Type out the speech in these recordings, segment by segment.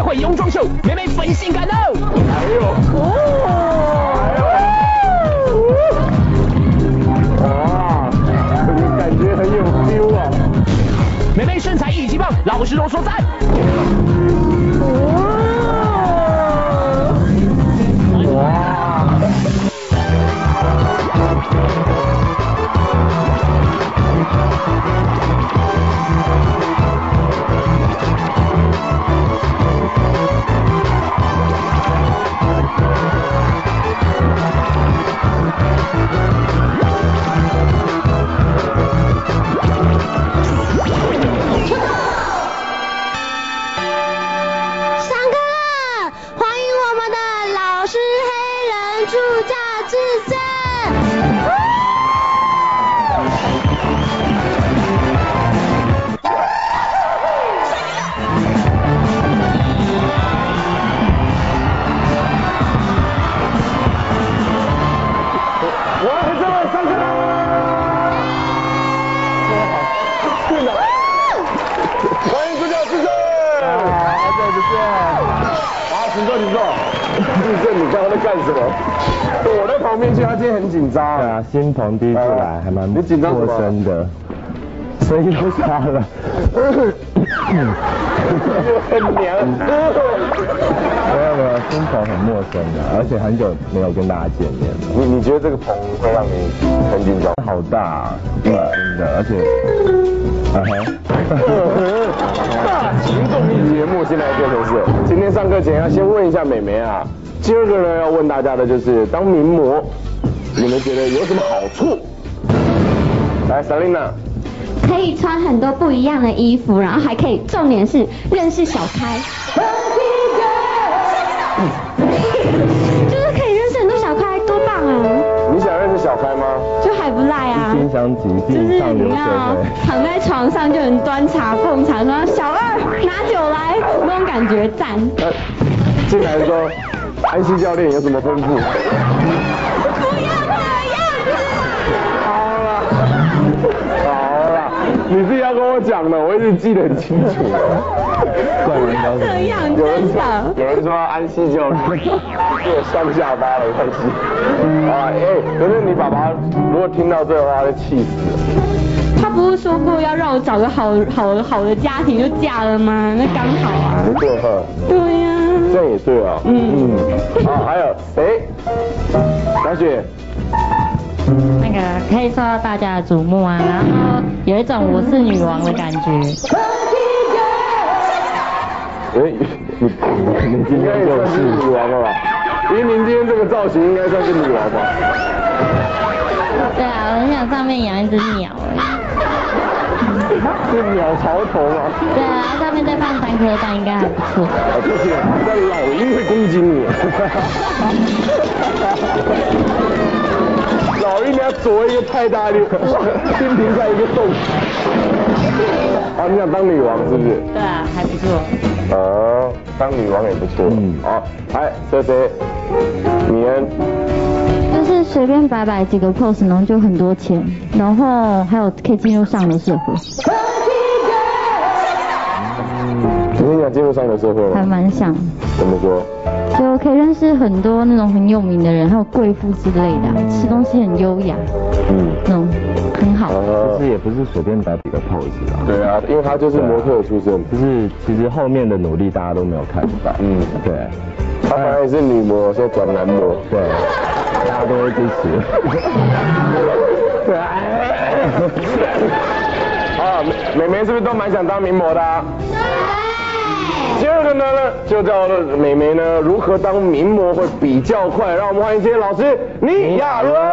社会泳装秀，妹妹粉性感哦。 哎呦，哇，这个感觉很有 feel 啊。 妹妹身材一级棒，老实都说赞。 我在旁边，其实他今天很紧张。 对啊，新朋第一次来，还蛮陌生的，声音都沙了。 很娘。 没有，新朋很陌生的，而且很久没有跟大家见面了。 你觉得这个棚会让你很紧张？ 好大，真的，而且， 大型综艺节目现在变成是，今天上课前要先问一下美眉啊。第二个呢，要问大家的就是当名模，你们觉得有什么好处？来 ，Selina， 可以穿很多不一样的衣服，然后还可以，重点是认识小开，就是可以认识很多小开，多棒啊！ 你想认识小开吗？ 就还不赖啊， 心相惜， 就是上流社你要会， 躺在床上就能端茶奉茶，说小二拿酒来，那种感觉赞。 进来说。安西教练有什么吩咐？不要这样！ 好了，你自己要跟我讲的，我一直记得很清楚。 不要这样，真的。 有人说安西教练跟我上下巴的关系。可是你爸爸如果听到这个话，他会气死了。 他不是说过要让我找个好的家庭就嫁了吗？那刚好啊。 对哈。 对呀。 这样也对啊。好，还有谁？小雪。 那个可以受到大家的瞩目啊，然后有一种我是女王的感觉。 你今天算是女王了吧？因为您今天这个造型应该算是女王吧？ 对啊，我很想上面养一只鸟是鸟巢头吗？ 对啊，上面再放3颗蛋应该还不错。 不行，那老鹰会攻击你。老鹰你要啄一个太大力，蜻蜓在一个洞。啊，你想当女王是不是？ 对啊，还不错。 哦，当女王也不错。好，来，这谁？米恩。 就是随便摆几个 pose， 然后就很多钱，然后还有可以进入上流社会。 你想进入上流社会吗？ 还蛮想。 怎么说？ 就可以认识很多那种很有名的人，还有贵妇之类的，吃东西很优雅，那种很好。 其实也不是随便摆几个 pose 啊。 对啊，因为他就是模特出身， 就是其实后面的努力大家都没有看到。对。 他本来也是女模，现在转男模。 对。大家都会支持。 对啊。啊，美眉是不是都蛮想当名模的啊？第二个呢，就叫美眉呢如何当名模会比较快，让我们欢迎今天老师倪亚伦。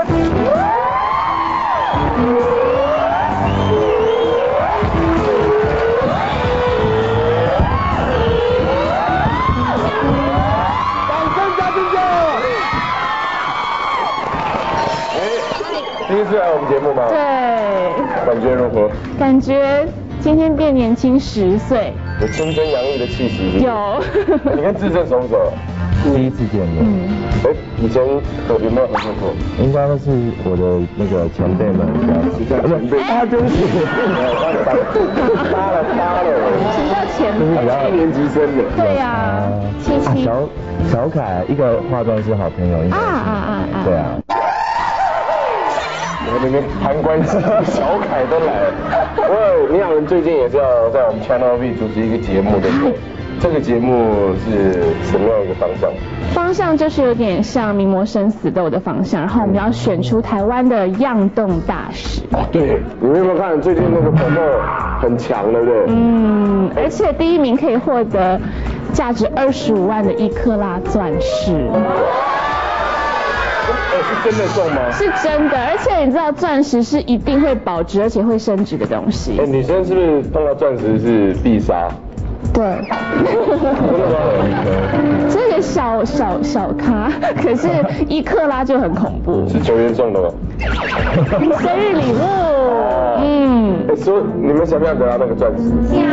第一次来我们节目吗？ 对。 感觉如何？ 感觉今天变年轻10岁。 有青春洋溢的气息。 有。 你跟志正熟不熟？ 第一次见面。 以前有没有合作过？ 应该都是我的那个前辈们比较。 前辈。他真是。发了。 请叫前辈。 一年级生的。 对呀，77。 小凯一个化妆师好朋友。对啊。 我那边攀关系，小凯都来了。不过明雅人最近也是要在我们 Channel V 主持一个节目，对不对？这个节目是什么样一个方向？ 方向就是有点像名模生死斗的方向，然后我们要选出台湾的样动大使。 对，你们有没有看最近那个promo很强，对不对？ 而且第1名可以获得价值25万的1克拉钻石。 是真的中吗？ 是真的，而且你知道钻石是一定会保值而且会升值的东西。 女生是不是碰到钻石是必杀？ 对。这个小咖，可是1克拉就很恐怖。 是球员送的吗？ 生日礼物。 说你们想不想得到那个钻石？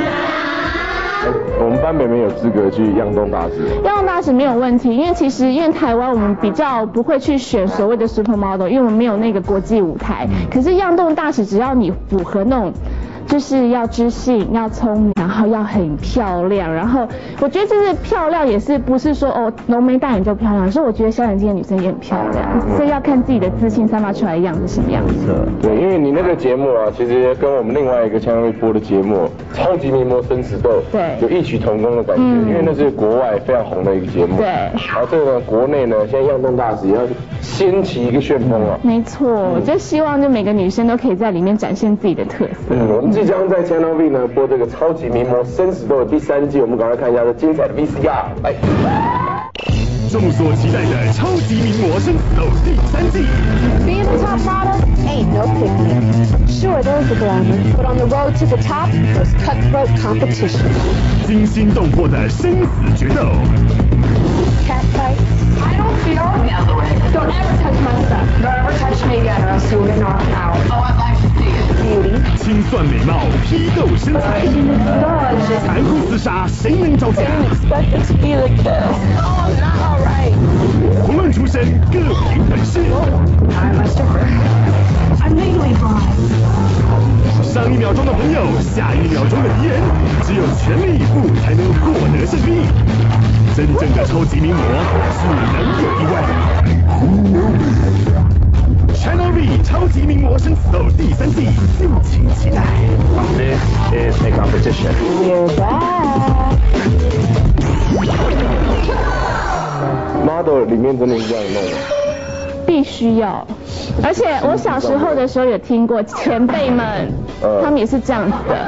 我们班妹妹有资格去样动大使。 样动大使没有问题，因为台湾我们比较不会去选所谓的 supermodel， 因为我们没有那个国际舞台。可是样动大使只要你符合那种。就是要知性，要聪明，然后要很漂亮。然后我觉得就是漂亮也是不是说浓眉大眼就漂亮，是我觉得小眼睛的女生也很漂亮，所以要看自己的自信散发出来的样子是什么样子。 对，因为你那个节目啊，其实跟我们另外一个Channel V播的节目《超级名模生死斗》 对有异曲同工的感觉，因为那是国外非常红的一个节目。 对。 然后这个呢，国内呢，现在样动大使也要掀起一个旋风啊。 没错，就希望就每个女生都可以在里面展现自己的特色。 我们即将在 Channel V 呢播这个超级名模生死斗的第3季，我们赶快看一下这精彩的 VCR。来， 众所期待的超级名模生死斗第3季。 Being a top model ain't no picnic. Sure, there's the glamour, but on the road to the top, there's cutthroat competition. 惊心动魄的生死决斗。 Cat fights. I don't feel the other way. Don't ever touch my stuff. Don't ever touch me again, or else you'll get knocked out. Oh, I'd like to see it. Beauty. 清算美貌，批斗身材，残酷厮杀，谁能招架？ Expect it to be like this. Oh, not all right. 不论出身，各凭本事。 I'm a stripper. I'm legally blind. 上1秒钟的朋友，下1秒钟的敌人，只有全力以赴才能获得胜利。真正的超级名模，只能有一位。Channel V 超级名模生死斗第3季，敬请期待。 This is a competition. You're back. Model 里面真的是这样弄吗？ 必须要，而且我小时候的时候有听过前辈们，他们也是这样子的。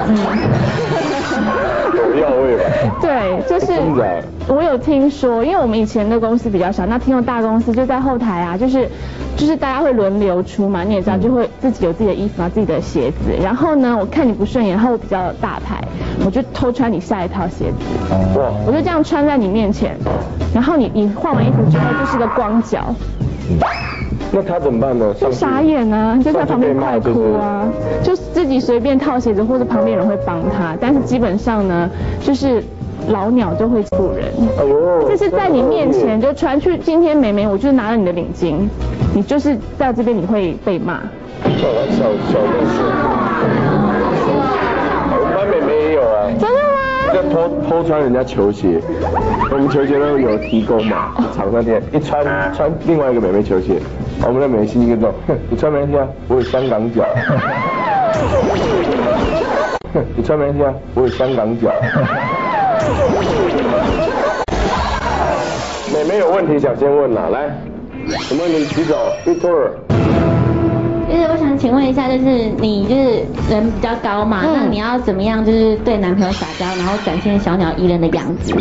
有药味吧？ 对，就是我有听说，因为我们以前的公司比较小，那听说大公司就在后台啊，就是大家会轮流出嘛，你也知道，就会自己有自己的衣服啊，自己的鞋子。然后呢，我看你不顺眼，然后我比较大牌，我就偷穿你下一套鞋子，我就这样穿在你面前，然后你换完衣服之后就是个光脚。 那他怎么办呢？ 就傻眼啊，就在旁边快哭啊，就自己随便套鞋子，或者旁边人会帮他，但是基本上呢，就是老鸟就会负人。哎呦，就是在你面前就传去，今天妹妹我就是拿了你的领巾，你就是在这边你会被骂。 小故事，我们班妹妹也有啊。 真的吗？ 就偷穿人家球鞋，我们球鞋都有提供嘛，厂商店一穿另外一个妹妹球鞋，我们的妹妹心情跟着，你穿没关系啊，我有香港脚。你穿没关系啊，我有香港脚。妹妹有问题想先问啦，来，什么问题举手 ，Victor。 就是我想请问一下，就是你就是人比较高嘛，那你要怎么样就是对男朋友撒娇，然后展现小鸟依人的样子？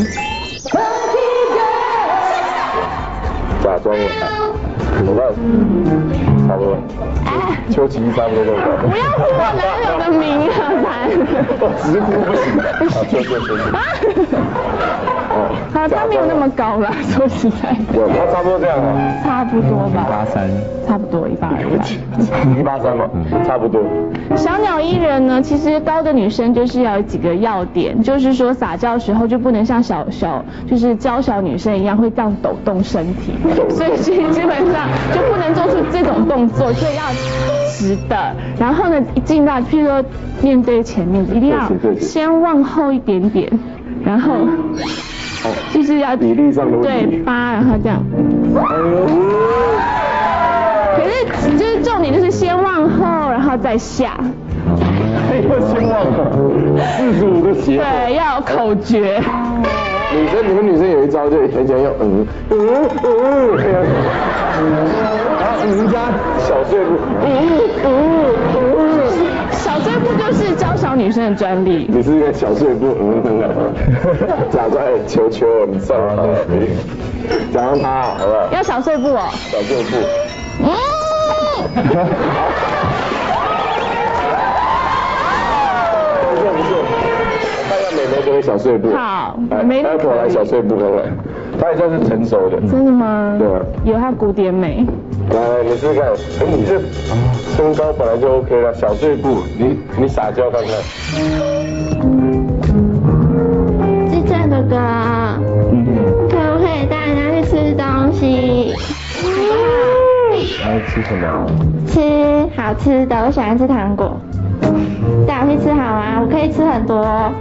假装我看，差不多。秋琪差不多都高。 不要呼我男友的名啊， 直呼不行。秋。 好，他没有那么高啦，说实在。 有，他差不多这样啊。 差不多吧。 183。 差不多 183嘛，差不多。 小鸟依人呢，其实高的女生就是要有几个要点，就是说撒娇的时候就不能像就是娇小女生一样会这样抖动身体，所以基本上就不能做出这种动作，所以要直的，然后呢一进到，譬如说面对前面，一定要先往后一点点，然后就是要比例上的问题。 对扒，然后这样。可是就是重点就是先往后，然后再下。 还有先往后，45个斜。 对，要有口诀。 你们女生有一招，就很喜欢用然后加小碎步， 小碎步就是教小女生的专利。 你是一个小碎步，假装求你上了，假装他好不好？ 要小碎步哦。 小碎步。不错，看一下美眉这个小碎步。 好， 美眉我来小碎步看看，她也算是成熟的。 真的吗？ 对啊。 有她古典美。 来，你试试看，你这身高本来就 OK 了，小碎步，你撒娇看看。 智正哥哥，可不可以带人家去吃东西？ 要吃什么？ 吃好吃的，我喜欢吃糖果。带我去吃好吗？我可以吃很多。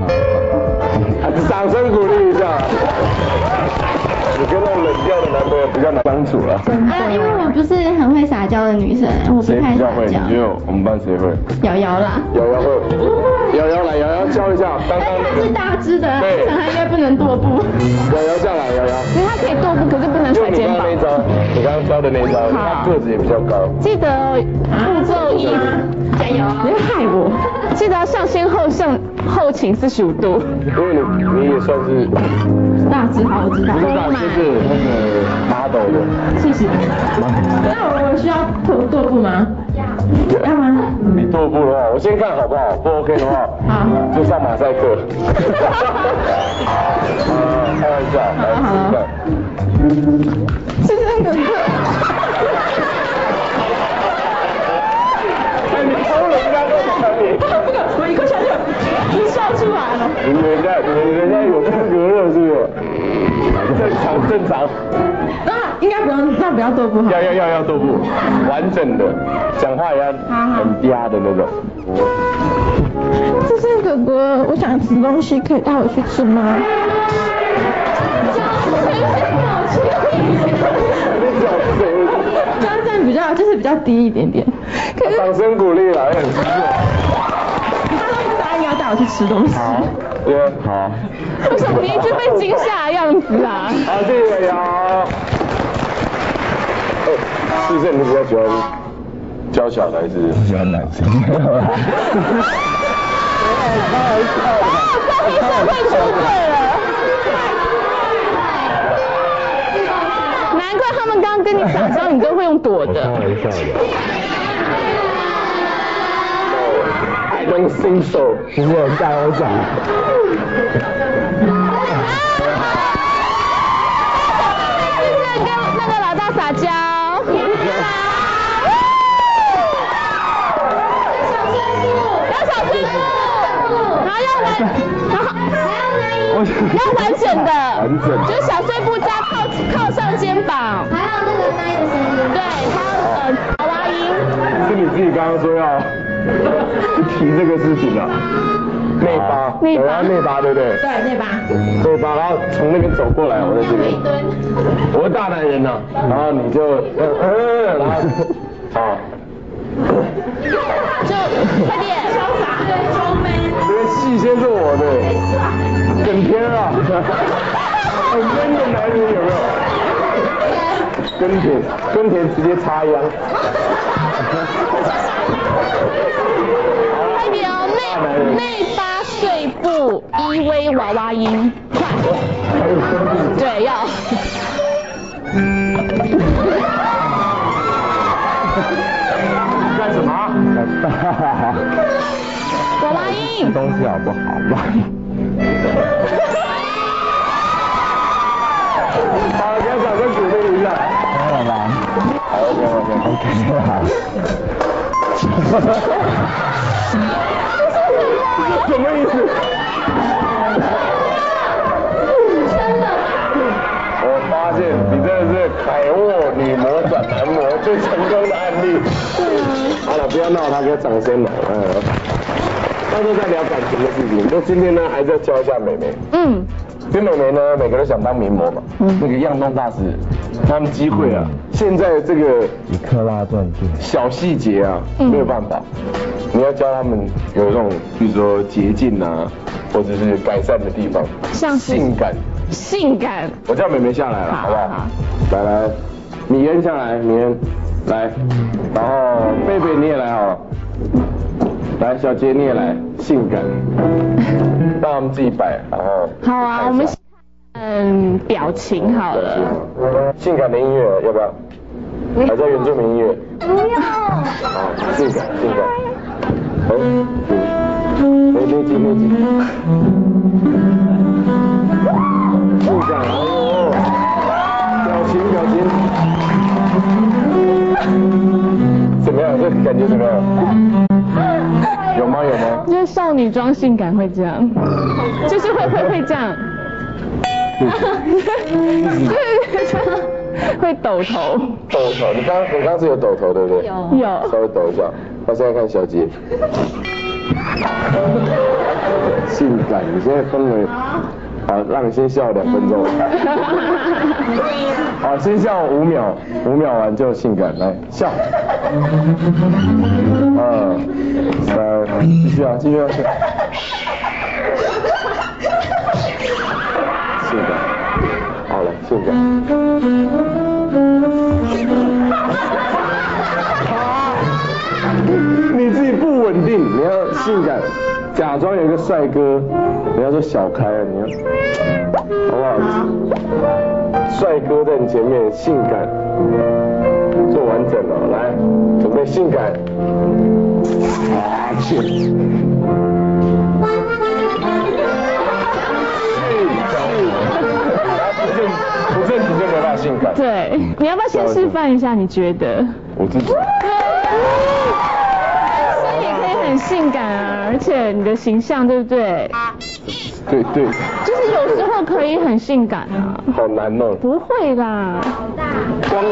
掌声鼓励一下。你跟那种冷调的男朋友比较难相处了。 因为我不是很会撒娇的女生，我不太撒娇。 谁比较会？你觉得我们班谁会？ 瑶瑶啦。 瑶瑶会。瑶瑶来，瑶瑶教一下。刚刚她是大只的， 对， 她应该不能跺步。 瑶瑶下来，瑶瑶。 其实她可以跺步，可是不能甩肩膀。 你刚刚教的那一招，她个子也比较高。 记得步骤1， 加油！ 你会害我。记得要上先后倾45度。 因为你也算是大只，好，我知道。 不是大只，是那个 model 的。 谢谢。那我需要跺步吗？要吗？ 你跺步的话，我先看好不好？不 OK 的话， 好， 就上马赛克。开玩笑，来试试看。 是那个。 哎，你偷人家都不可以。 我一个拳头，你笑出来了。 人家有资格了，是不是？正常。 那应该不用，那不要跺步好。 要跺步，完整的，讲话也要很嗲的那种。 这是哥哥，我想吃东西，可以带我去吃吗？这样比较就是比较低一点点。 掌声鼓励了，很不错。 他都不答应要带我去吃东西。 好，对，好。 为什么你一直被惊吓的样子啊？ 好，谢谢瑶瑶。是不是你比较喜欢娇小的还是喜欢男生？没有啦。 会出柜了。难怪他们刚刚跟你撒娇，你都会用躲的。 开玩笑的。 I don't think so。 不过加油掌。 跟那个老大撒娇。要完整的，就是小碎步加靠上肩膀， 还有那个奶的声音。 对，还有娃娃音。 是你自己刚刚说要提这个事情的。内八，内八对不对？ 对，内八。 内八，然后从那边走过来，我在这边。我是大男人呐，然后你就然后好。 就快点，潇洒，对，超 man。 这个戏先是我的，整天啊，很 man 的男人有没有？跟田直接插秧。 快点哦，内八碎步，EV娃娃音，快。对，要。 干什么？ 娃娃音。 东西好不好吧？ 好，给他掌声鼓励一下。 好吧。 好 ，OK 啦。 什么意思？我发现你真的是凯沃女魔转男魔最成功的案例。好了， 不要闹他，给他掌声了。大家都在聊感情的事情，那今天呢，还是要教一下美眉。因为美眉呢，每个人想当名模嘛。那个样动大使，他们机会啊，现在这个一克拉钻戒， 小细节啊，没有办法。你要教他们有这种，比如说捷径啊，或者是改善的地方， 像是性感。 性感。 我叫美眉下来了，好不好？来，米恩下来，米恩来，然后贝贝你也来好了。来，小杰你也来，性感，让他们自己摆，然后好啊，我们表情好了。 性感的音乐要不要？还是原住民音乐？不要。好，性感。内紧。性感，表情。怎么样？这感觉怎么样？有吗？ 就是少女装性感会这样，就是会这样，会抖头。你刚是有抖头对不对？有。稍微抖一下。那现在看小杰，性感。你现在分为，好，让你先笑2分钟。好，先笑5秒，5秒完就性感，来笑。2、3，继续啊。性感，好了，性感。你自己不稳定，你要性感，假装有一个帅哥，你要说小开啊，你要，好不好？帅哥在你前面，性感，做完整了，来，准备性感，不正经就没办法性感。对，你要不要先示范一下？你觉得？ 我自己。 你可以很性感啊，而且你的形象对不对？ 对。 就是有时候可以很性感啊。 好难哦。 不会啦。 光。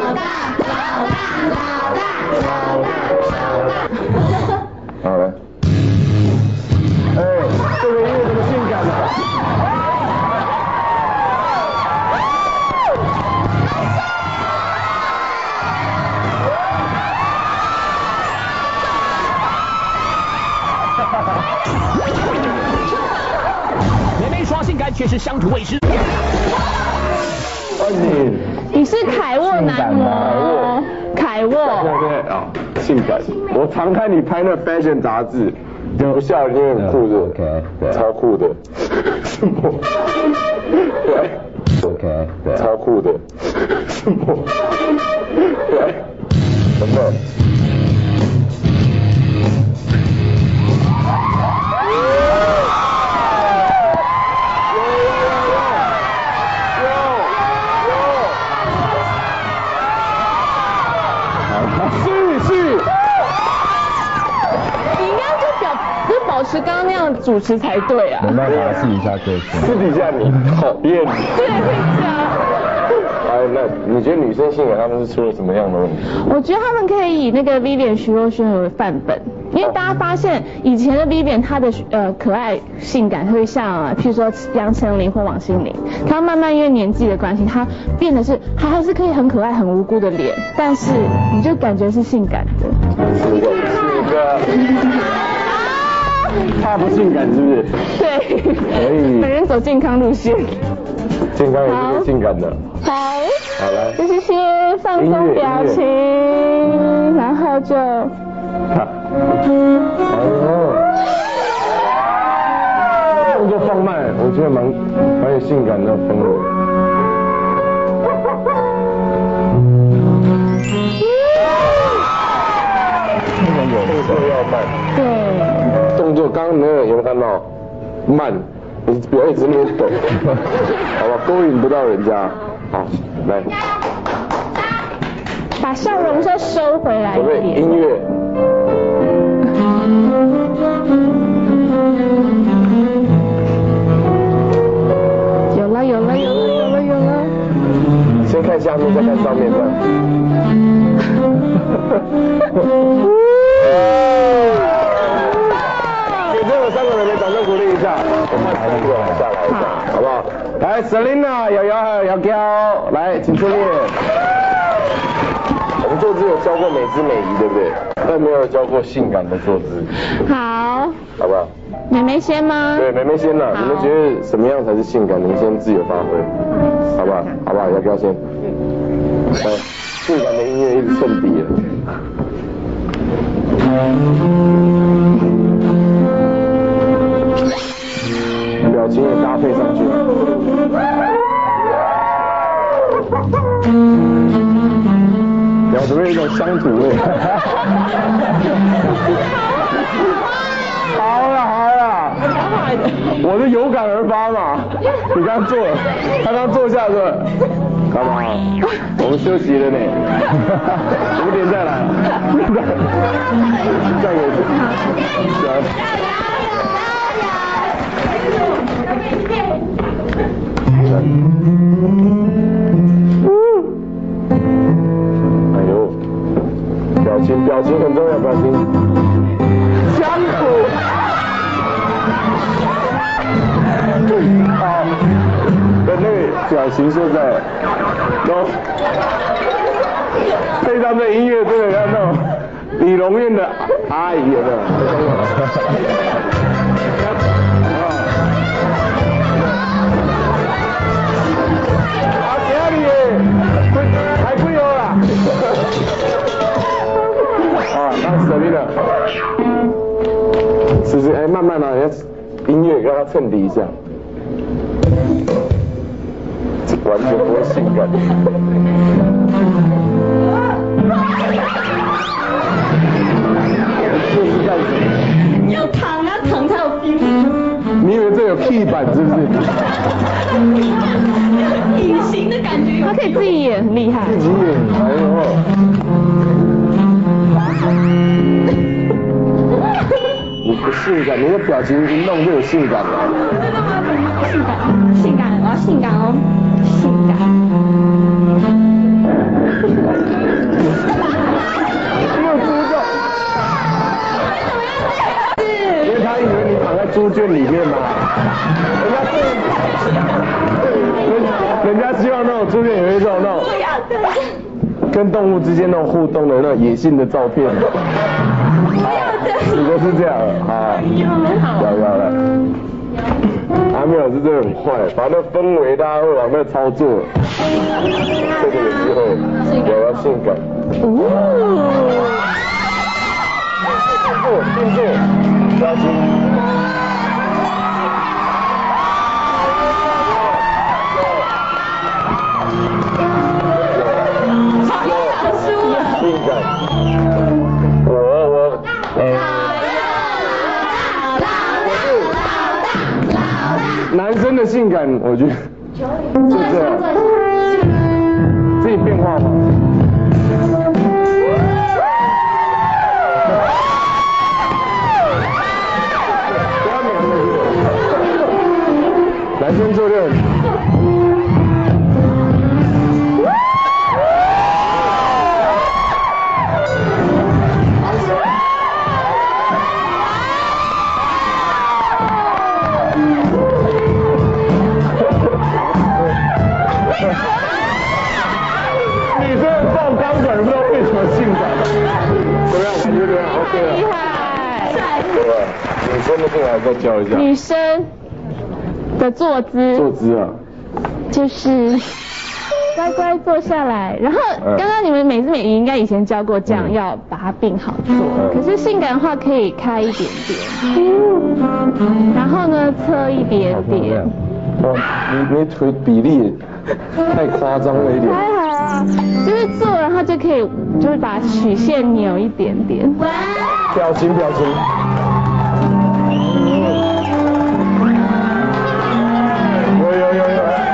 好了。这个音乐怎么性感呢？ 妹妹耍性感却是乡土味食。 你是凯沃男模，凯沃。 对啊，性感。我常看你拍那 fashion 杂志，不笑因为很酷的，超酷的。对。OK， 对。超酷的。对。什么？ 保持刚刚那样主持才对啊！ 没办法，私底下对付。 私底下你讨厌你。 对，会这样。 哎，那你觉得女生性感他们是出了什么样的问题？ 我觉得他们可以以那个 Vivian 徐若瑄为范本，因为大家发现以前的 Vivian 她的可爱性感会像譬如说杨丞琳或王心凌，她慢慢因为年纪的关系，她变得是还是可以很可爱很无辜的脸，但是你就感觉是性感的。 是个。怕不性感是不是？ 对， 可以。 本人走健康路线。 健康也是性感的。 好， 好来， 就是先放松表情，然后就。 动作放慢，我觉得蛮有性感的风格。动作要慢。 对。 动作刚刚那个有没有看到？慢，你不要一直那么抖，好吧，勾引不到人家。好，来。 把笑容再收回来一点。 准备音乐。有了。先看下面，再看上面的。 这个下来一下，好不好？来 ，Selina、瑶瑶还有姚娇，来，请出列。我们坐姿有教过美姿美仪，对不对？但没有教过性感的坐姿。 好， 好不好？ 妹妹先吗？ 对，妹妹先啦。你们觉得什么样才是性感？你们先自由发挥，好不好？好不好？姚娇先。来，性感的音乐一直蹭底了。表情也搭配上去。表情有一种乡土味。好啦，我是有感而发嘛。你刚坐了，他刚坐下是吧？干嘛？我们休息了呢。5点再来。再给一次。哎呦，表情很重要，表情。乡土。好，的那个表情说在，然后配上这音乐，真的像那种理容院的阿姨有没有？还贵哦啦！啊，那舍利了。是是，哎，慢慢的，音乐让它衬底一下，完全不会性感。这是干什么？ 要躺啊，躺才有 feel。 你以为这有屁板是不是？ 隐形的感觉。 他可以自己演，很厉害。 自己演，哎呦。你不性感，你的表情一弄就有性感了。 性感，我要性感哦，性感。 没有猪叫。因为他以为你躺在猪圈里面嘛，人家希望那种猪圈有一种那种跟动物之间那种互动的那种野性的照片。如果是这样啊，要来。阿妙老师真的很坏，把那氛围大家会往那操作。这个有机会，我要性感。定住，表情。性感。男生的性感，我觉得就这样，自己变化嘛。不要瞄那个，男生做就很。女生的进来再教一下。 女生的坐姿啊， 就是乖乖坐下来，然后刚刚你们美姿美仪应该以前教过这样，要把它并好坐。可是性感的话可以开一点点，然后呢侧一点点。 哦，你腿比例太夸张了一点。 还好啊，就是坐然后就可以就是把曲线扭一点点。 表情。有，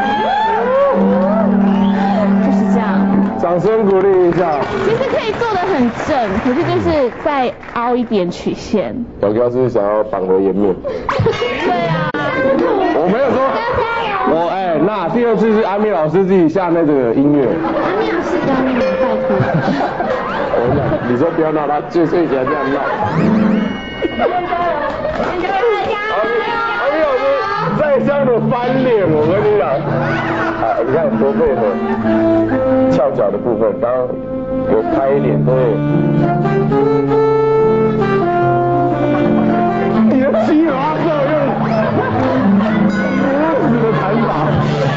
就是这样。 掌声鼓励一下。 其实可以做得很正，可是就是再凹一点曲线。 小哥是想要绑回颜面。 对啊。 我没有说，那第二次是阿咪老师自己下那个音乐。 阿咪老师教你，拜托。 我跟你讲，你说不要闹，他就睡起来这样闹。阿咪老师再多配合，翘脚的部分，当然有开一点，对。你的骑马手用如此的弹法，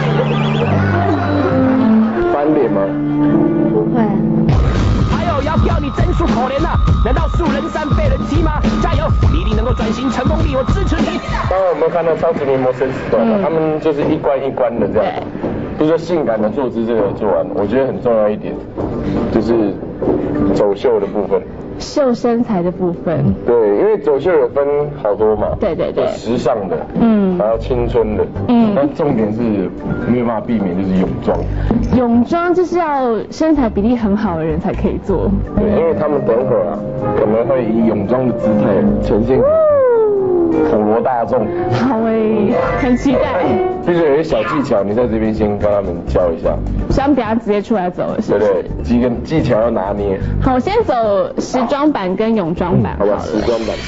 翻脸吗？ 不会。 还有要票你真属可怜呐、难道树人3被人骑吗？加油，你一定能够转型成功的，我支持你。 刚刚我们看到超级名模生死斗嘛，他们就是一关一关的这样，比如说性感的坐姿这个做完，我觉得很重要一点，就是走秀的部分。 秀身材的部分。 对，因为走秀有分好多嘛。 对对对。 有时尚的，还有青春的，但重点是没有办法避免就是泳装。 泳装就是要身材比例很好的人才可以做。 对，因为他们等会儿啊，可能会以泳装的姿态呈现普罗大众。 好诶，很期待。 就是有些小技巧，你在这边先跟他们教一下。 想等下直接出来走了，是不是？ 对对，几个技巧要拿捏。 好，我先走时装版跟泳装版。 好吧，时装版。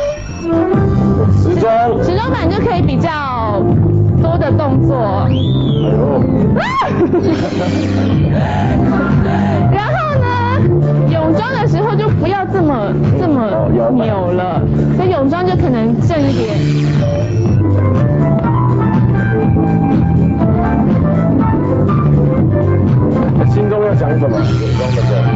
时装版就可以比较多的动作。哎呦。然后呢，泳装的时候就不要这么扭了，所以泳装就可能正一点。 心中要想什么？泳装的时候。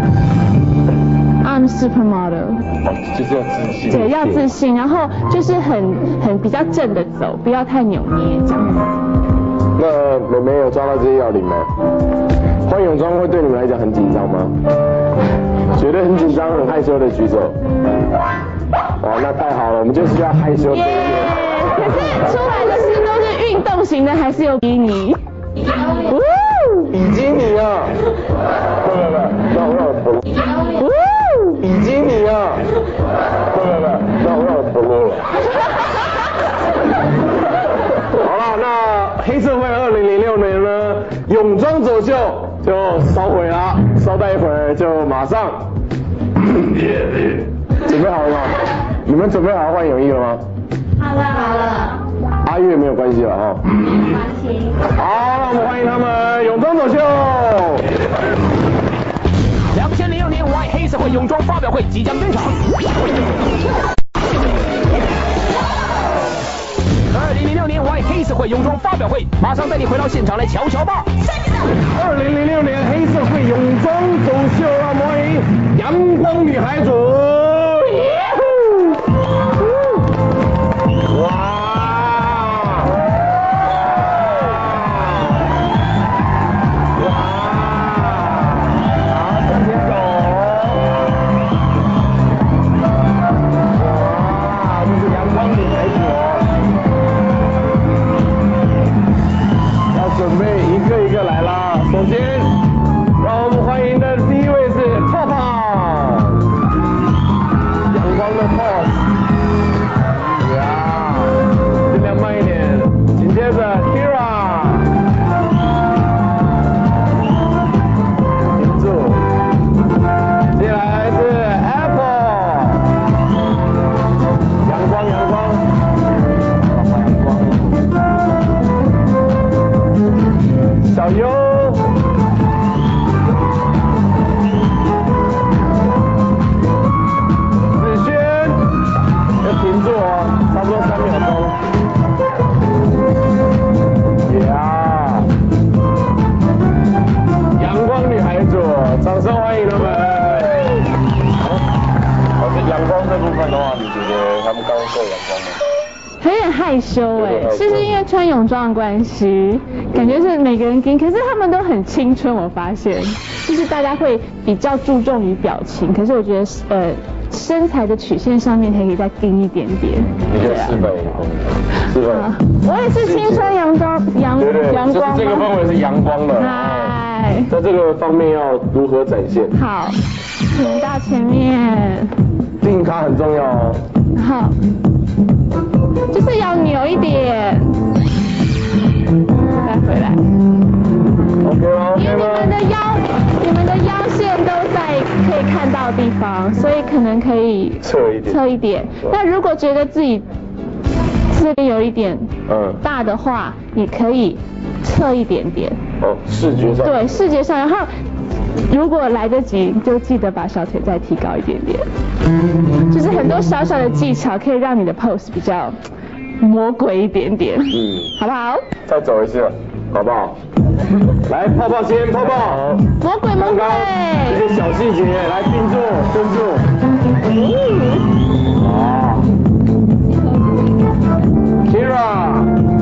I'm supermodel。 就是要自信。 对，要自信，然后就是很比较正的走，不要太扭捏这样子。 那妹妹有抓到这些要领吗？换泳装会对你们来讲很紧张吗？觉得很紧张、很害羞的举手。哦，那太好了，我们就是要害羞。可是出来的是都是运动型的，还是有比你？ 比基尼啊！不，让我不录。比基尼啊！不，让我不录了。好了，那黑社会2006年呢，泳装走秀就烧毁了，稍待一会儿就马上。准备好了吗？你们准备好换泳衣了吗？ 好了。 阿月没有关系了哈。没关系。好，那我们欢迎他们泳装走秀。 2006年Y黑社会泳装发表会即将登场。2006年Y黑社会泳装发表会，马上带你回到现场来瞧瞧吧。 2006年黑社会泳装走秀，让我们欢迎阳光女孩组。哇！准备一个一个来啦。首先，让我们欢迎的第一位是泡泡，阳光的 pose， 呀，尽量慢一点。紧接着 Kira， 停住。接下来是 Apple， 阳光。小优，子轩，要停住哦，差不多3秒钟。呀，阳光女孩组，掌声欢迎他们。好，这阳光这部分的话，你觉得他们刚够阳光吗？ 有点害羞哎，是不是因为穿泳装的关系？感觉是每个人可是他们都很青春，我发现，就是大家会比较注重于表情，可是我觉得身材的曲线上面可以再盯一点点。 你就400公分，是吧？ 我也是青春阳光，阳光。 就是这个氛围是阳光的。 嗨。 在这个方面要如何展现？ 好，请到前面。 定卡很重要哦。 好。就是要扭一点，再回来。 OK 吗？ 因为你们的腰线都在可以看到的地方，所以可能可以侧一点。那如果觉得自己这边有一点大的话，你可以侧一点点。 哦，视觉上。对， 视觉上，然后如果来得及，就记得把小腿再提高一点点。就是很多小小的技巧可以让你的 pose 比较魔鬼一点点。好不好？再走一次，好不好？来泡泡先，泡泡。 魔鬼魔鬼。 这些小细节，来定住，定住。好。Kira。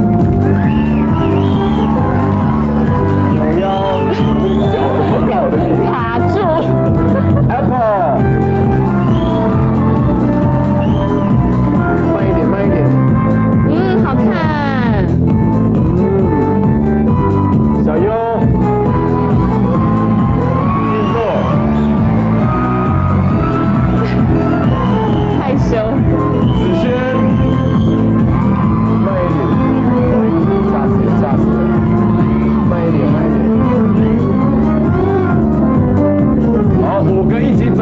没有，脚怎么搞的？ 卡住。 Apple。慢一点，慢一点。 好看。 小优。 害羞。 子轩。慢一点。吓死人，吓死人。慢一点，慢一点。好，5个一起走。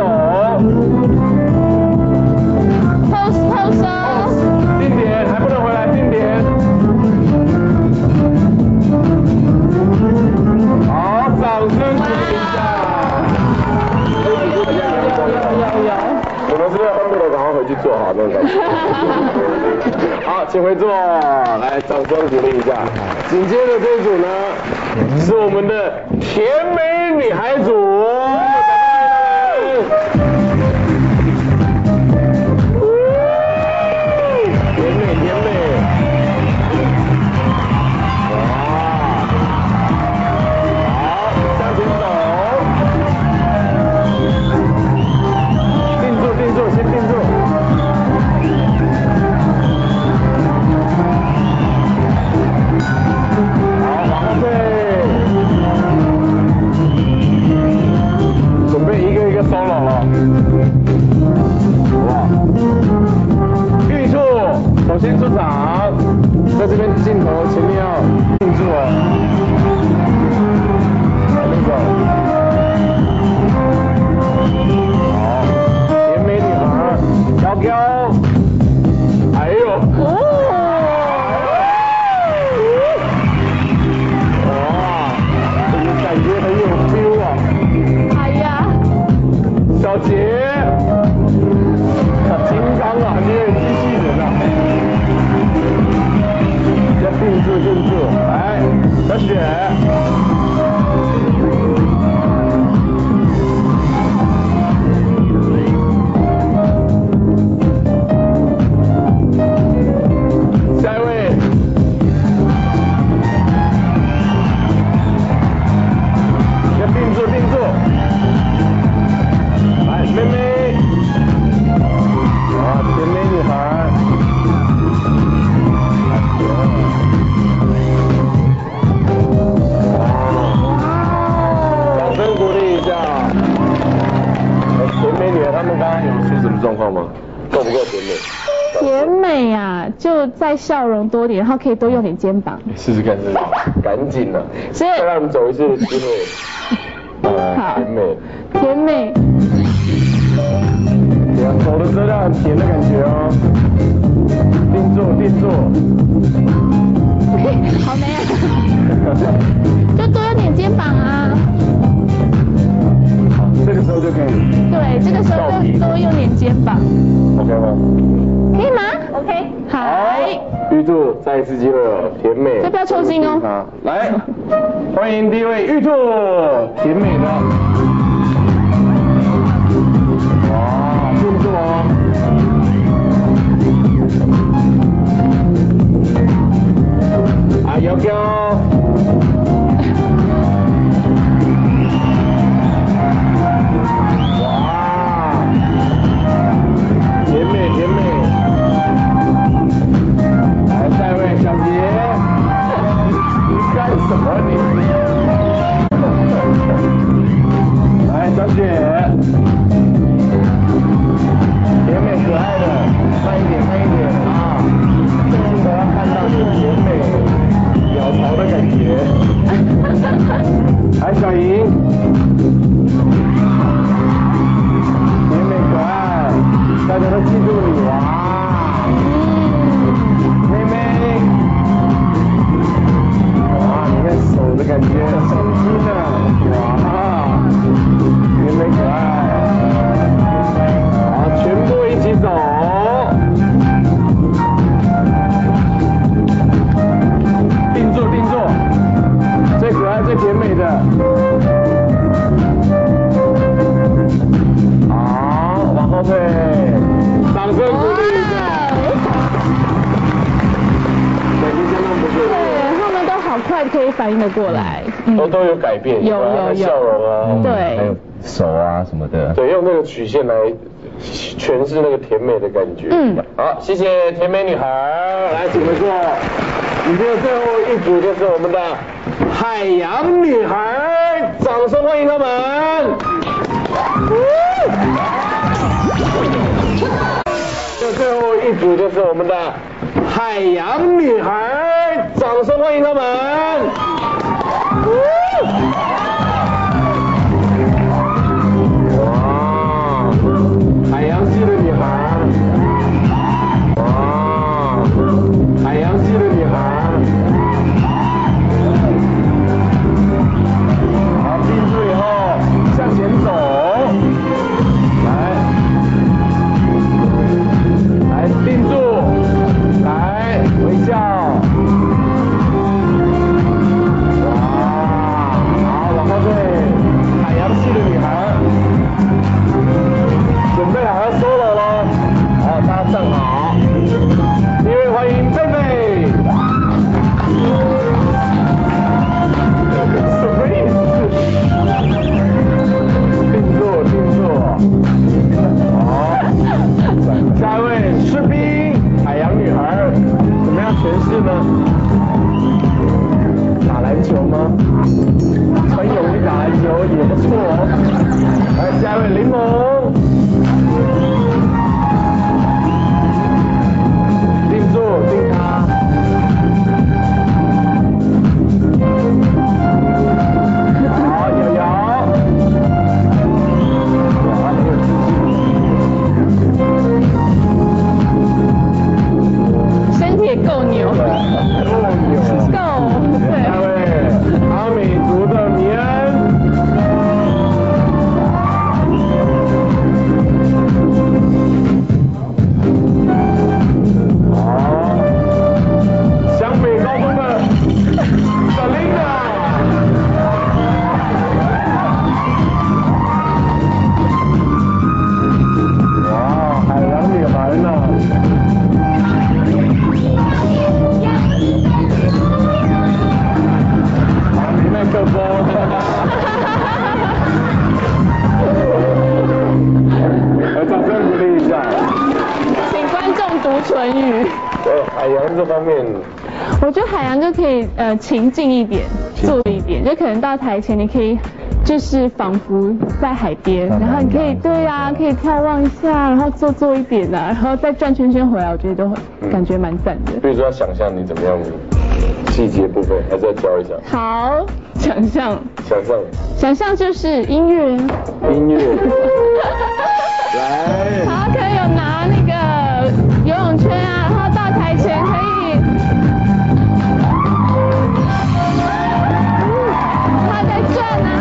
pose。 定点，还不能回来，定点。好，掌声鼓励一下。有。你们是不是恨不得赶快回去做好那种感觉？好，请回座，来，掌声鼓励一下。紧接着这一组呢，是我们的甜美女孩组。首先出场，在这边镜头前面要定住哦。还没走。好，甜美女孩，飘飘。哎呦。哇，这个感觉很有 feel 啊。 哎呀。 小杰。金刚啊，你也机器人啊。定住，来，小雪。下一位。要定住。来，妹妹。啊，甜美女孩。鼓励一下。甜美女孩她们刚刚有出什么状况吗？够不够甜美？ 甜美啊，就再笑容多点，然后可以多用点肩膀。 试试看，是不是？赶紧的。再让我们走一次机会。 好。 甜美。对啊，走的时候要很甜的感觉哦。定住。 好美啊！就多用点肩膀啊。 这个时候就可以。 对，这个时候就多用点肩膀。 OK 吗？ 可以吗 ？OK。好。 玉兔，再一次机会哦，甜美。 这不要抽筋哦。 来，欢迎第一位玉兔，甜美的。哇，定住哦。啊，摇摇。甜美，来下一位小杰，你干什么你？来小雪，甜美可爱的，慢一点啊，镜头要看到是甜美鸟巢的感觉。来小莹，甜美可爱。大家都记住你哇！妹妹， 快可以反应得过来。 都有改变， 有笑容啊， 对， 还有手啊什么的。 对，用那个曲线来诠释那个甜美的感觉。好，谢谢甜美女孩，来请坐。今天的最后一组就是我们的海洋女孩，掌声欢迎她们。最后一组就是我们的海洋女孩，掌声欢迎她们。哇，海洋系的女孩，哇，海洋系的女孩。好，闭住以后向前走，来定住，来微笑。哇，好，往后退，海洋系的女孩，准备好要 solo 咯。好，大家站好。第一位欢迎贝贝。什么意思？定住，定住。好，下一位士兵，海洋女孩，怎么样诠释呢？打篮球吗？很勇于打篮球也不错哦。来，下一位柠檬，定住，定他。好，瑶瑶，哇，很有自信。 身体也够牛。够，对。 下位，阿美族的米恩。好，湘北高中的Selina。哇，海洋女孩呢？好，你那个波。来，掌声鼓励一下。 请观众读唇语。 对，海洋这方面。 我觉得海洋就可以情境一点，做一点，就可能到台前你可以就是仿佛在海边，然后你可以对啊，可以眺望一下，然后做一点啊，然后再转圈圈回来，我觉得都感觉蛮赞的。 比如说要想象你怎么样细节部分，还是要教一下。 好，想象就是音乐。 音乐。来。 好，可以有拿那个游泳圈啊，然后到台前可以。他在转啊。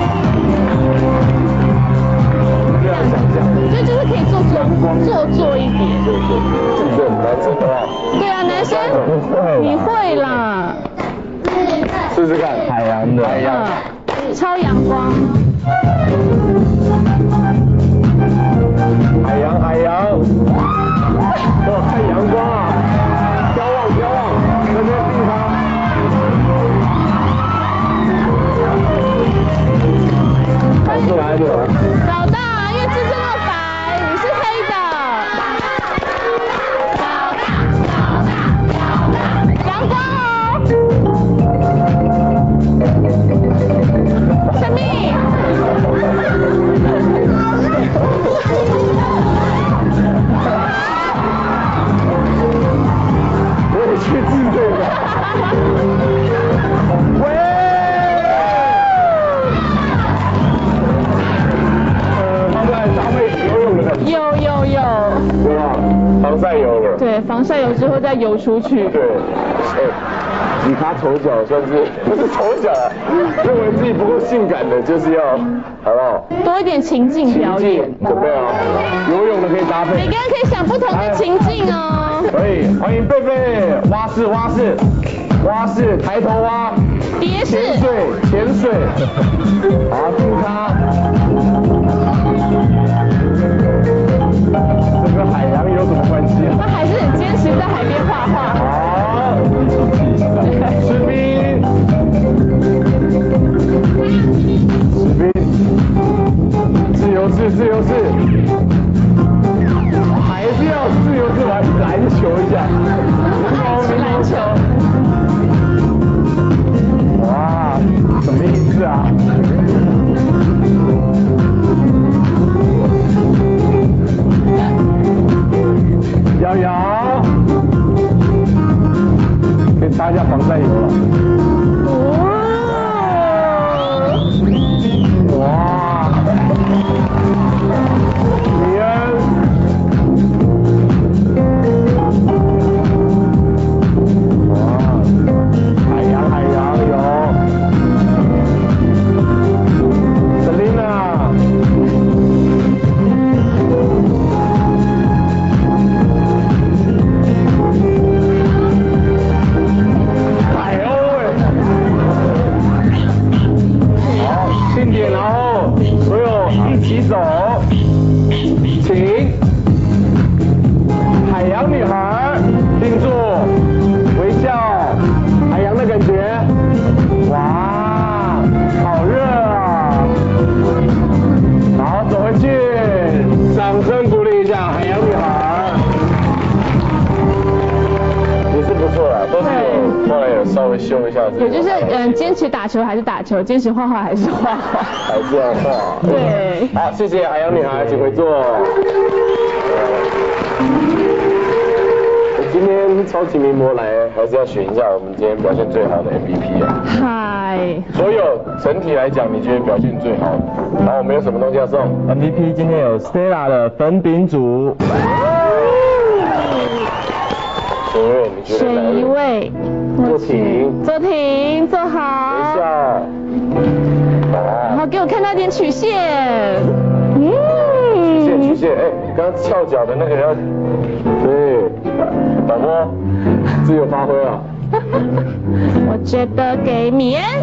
这样想象。 这就是可以做一点。 对，男生的话。 对啊，男生你会啦。 试试看， 海洋的。 海洋。 超阳光。 海洋。哇，看阳光啊！眺望，那边地方。找出来的。 找到啊，因为这么白，你是黑的。阳光哦。什么？ 我也去自对吧。喂。他在搭配游泳的感觉。 有。 对吧？防晒油了。 对，防晒油之后再游出去。 对。以他丑角算是不是丑角啊？认为自己不够性感的，就是要好不好？ 多一点情境表演。 准备啊！游泳的可以搭配。 每个人可以想不同的情境哦。 可以，欢迎贝贝，蛙式，抬头蛙， 蝶式， 潜水，好，定它。这跟海洋有什么关系啊？ 他还是很坚持在海边画画。 好，士兵。 也就是坚持打球还是打球，坚持画画还是画画， 还是要画。 对。 好，谢谢海洋女孩，请回座。今天超级名模来，还是要选一下我们今天表现最好的 MVP 啊。 嗨。 所有整体来讲，你觉得表现最好的？然后我们有什么东西要送 ？MVP 今天有 Stella 的粉饼组。 选一位， 坐停， 坐停，坐好， 微笑， 然后给我看到一点曲线， 曲线，哎，刚刚翘脚的那个要，对，导播自由发挥啊。 我觉得给米恩，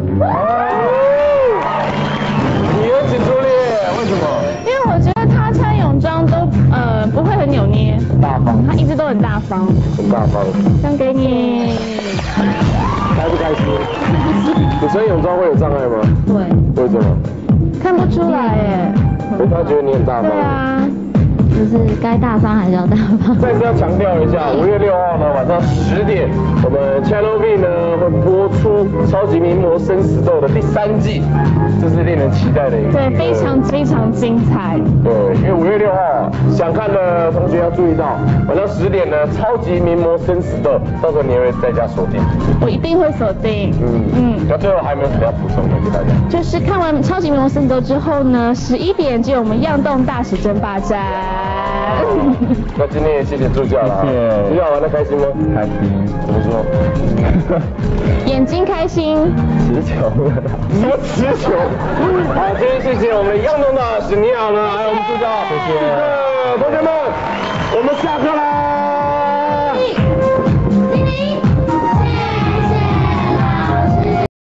米恩请出列，为什么？ 因为我觉得他穿泳装都不会很扭捏， 大方， 他一直都很大方， 很大方。 送给你。 开不开心？你穿泳装会有障碍吗？ 对。 为什么？ 看不出来耶。 他觉得你很大方。 对啊。 就是该大方还是要大方。 再次要强调一下，5月6号呢晚上10点，我们 Channel V 呢会播出《超级名模生死斗》的第3季，这是令人期待的一个。 对，非常非常精彩。 对，因为5月6号想看的同学要注意到，晚上10点呢《超级名模生死斗》，到时候你也会在家锁定。 我一定会锁定。 那最后还有没有什么要补充的给大家？ 就是看完《超级名模生死斗》之后呢，11点就有我们样动大使争霸战。 那今天也谢谢助教了，助教玩得开心吗？ 开心。 怎么说？ 眼睛开心。 持球。 什么持球？好，今天谢谢我们样动大使，你好呢，还有我们助教，谢谢。同学们，我们下课了。